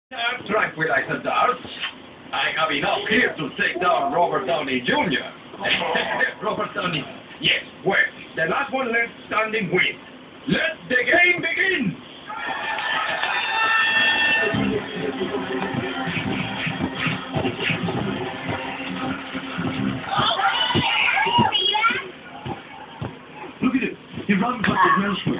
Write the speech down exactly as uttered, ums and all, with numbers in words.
Now, tranquilizer darts. I have enough here to take down Robert Downey Junior Robert Downey. Yes, well, the last one left standing wins. Let the game begin! Look at him. He runs like a millstone.